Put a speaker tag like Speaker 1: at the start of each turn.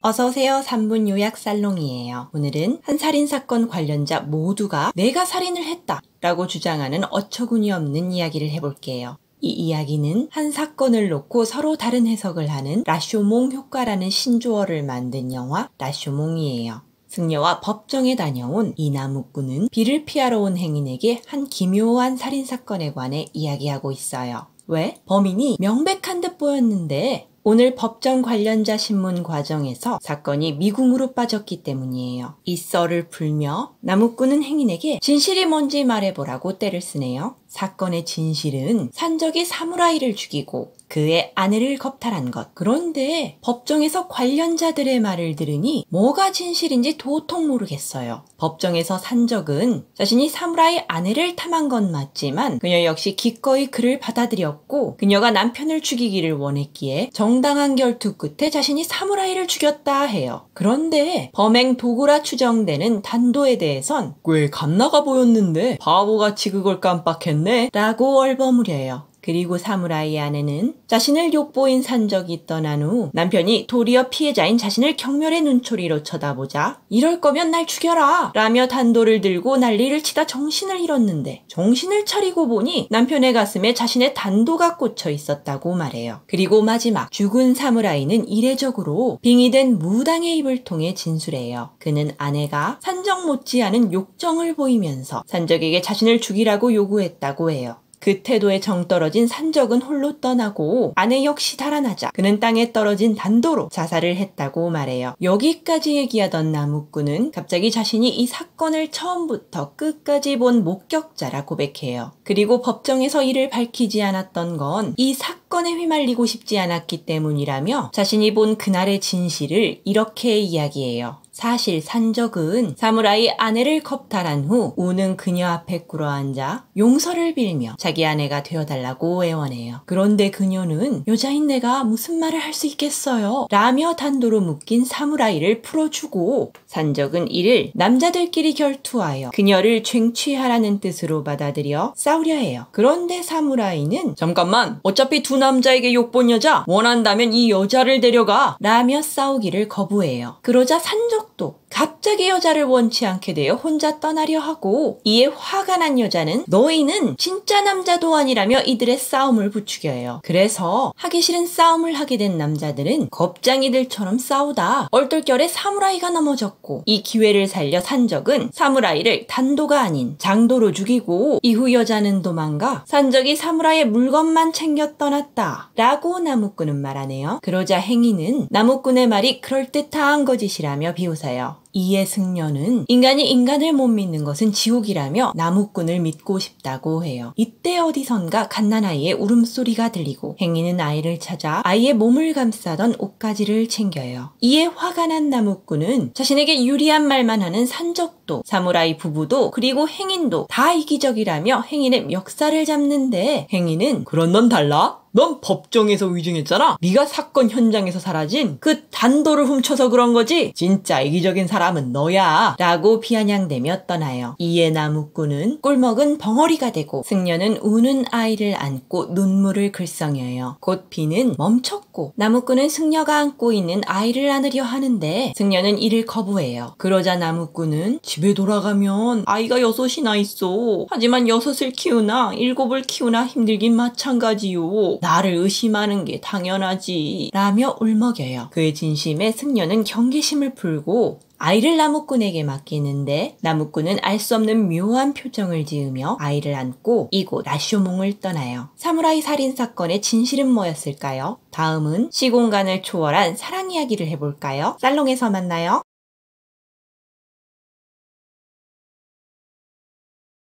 Speaker 1: 어서오세요. 3분 요약 살롱이에요. 오늘은 한 살인사건 관련자 모두가 내가 살인을 했다 라고 주장하는 어처구니 없는 이야기를 해볼게요. 이 이야기는 한 사건을 놓고 서로 다른 해석을 하는 라쇼몽 효과라는 신조어를 만든 영화 라쇼몽이에요. 승려와 법정에 다녀온 이 나무꾼은 비를 피하러 온 행인에게 한 기묘한 살인사건에 관해 이야기하고 있어요. 왜? 범인이 명백한 듯 보였는데 오늘 법정 관련자 신문 과정에서 사건이 미궁으로 빠졌기 때문이에요. 이 썰을 풀며 나무꾼은 행인에게 진실이 뭔지 말해보라고 떼를 쓰네요. 사건의 진실은 산적이 사무라이를 죽이고 그의 아내를 겁탈한 것. 그런데 법정에서 관련자들의 말을 들으니 뭐가 진실인지 도통 모르겠어요. 법정에서 산적은 자신이 사무라이 아내를 탐한 건 맞지만 그녀 역시 기꺼이 그를 받아들였고 그녀가 남편을 죽이기를 원했기에 정당한 결투 끝에 자신이 사무라이를 죽였다 해요. 그런데 범행 도구라 추정되는 단도에 대해선 꽤 갓나가 보였는데 바보같이 그걸 깜빡했네 라고 얼버무려요. 그리고 사무라이의 아내는 자신을 욕보인 산적이 떠난 후 남편이 도리어 피해자인 자신을 경멸의 눈초리로 쳐다보자 이럴 거면 날 죽여라 라며 단도를 들고 난리를 치다 정신을 잃었는데 정신을 차리고 보니 남편의 가슴에 자신의 단도가 꽂혀 있었다고 말해요. 그리고 마지막 죽은 사무라이는 이례적으로 빙의된 무당의 입을 통해 진술해요. 그는 아내가 산적 못지않은 욕정을 보이면서 산적에게 자신을 죽이라고 요구했다고 해요. 그 태도에 정 떨어진 산적은 홀로 떠나고 아내 역시 달아나자 그는 땅에 떨어진 단도로 자살을 했다고 말해요. 여기까지 얘기하던 나무꾼은 갑자기 자신이 이 사건을 처음부터 끝까지 본 목격자라 고백해요. 그리고 법정에서 이를 밝히지 않았던 건 이 사건에 휘말리고 싶지 않았기 때문이라며 자신이 본 그날의 진실을 이렇게 이야기해요. 사실 산적은 사무라이 아내를 겁탈한 후 우는 그녀 앞에 꿇어앉아 용서를 빌며 자기 아내가 되어달라고 애원해요. 그런데 그녀는 여자인 내가 무슨 말을 할 수 있겠어요? 라며 단도로 묶인 사무라이를 풀어주고 산적은 이를 남자들끼리 결투하여 그녀를 쟁취하라는 뜻으로 받아들여 싸우려 해요. 그런데 사무라이는 잠깐만 어차피 두 남자에게 욕본 여자 원한다면 이 여자를 데려가 라며 싸우기를 거부해요. 그러자 산적 또 갑자기 여자를 원치 않게 되어 혼자 떠나려 하고 이에 화가 난 여자는 너희는 진짜 남자도 아니라며 이들의 싸움을 부추겨요. 그래서 하기 싫은 싸움을 하게 된 남자들은 겁쟁이들처럼 싸우다 얼떨결에 사무라이가 넘어졌고 이 기회를 살려 산적은 사무라이를 단도가 아닌 장도로 죽이고 이후 여자는 도망가 산적이 사무라이의 물건만 챙겨 떠났다 라고 나무꾼은 말하네요. 그러자 행인은 나무꾼의 말이 그럴듯한 거짓이라며 비웃어요. 이에 승려는 인간이 인간을 못 믿는 것은 지옥이라며 나무꾼을 믿고 싶다고 해요. 이때 어디선가 갓난아이의 울음소리가 들리고 행인은 아이를 찾아 아이의 몸을 감싸던 옷가지를 챙겨요. 이에 화가 난 나무꾼은 자신에게 유리한 말만 하는 산적도 사무라이 부부도 그리고 행인도 다 이기적이라며 행인의 멱살을 잡는데 행인은 그런 넌 달라? 넌 법정에서 위증했잖아. 네가 사건 현장에서 사라진 그 단도를 훔쳐서 그런 거지. 진짜 이기적인 사람은 너야 라고 비아냥대며 떠나요. 이에 나무꾼은 꿀먹은 벙어리가 되고 승려는 우는 아이를 안고 눈물을 글썽여요. 곧 비는 멈췄고 나무꾼은 승려가 안고 있는 아이를 안으려 하는데 승려는 이를 거부해요. 그러자 나무꾼은 집에 돌아가면 아이가 6이나 있어. 하지만 6을 키우나 7을 키우나 힘들긴 마찬가지요. 나를 의심하는 게 당연하지 라며 울먹여요. 그의 진심에 승려는 경계심을 풀고 아이를 나무꾼에게 맡기는데 나무꾼은 알 수 없는 묘한 표정을 지으며 아이를 안고 이곳 라쇼몽을 떠나요. 사무라이 살인사건의 진실은 뭐였을까요? 다음은 시공간을 초월한 사랑 이야기를 해볼까요? 살롱에서 만나요.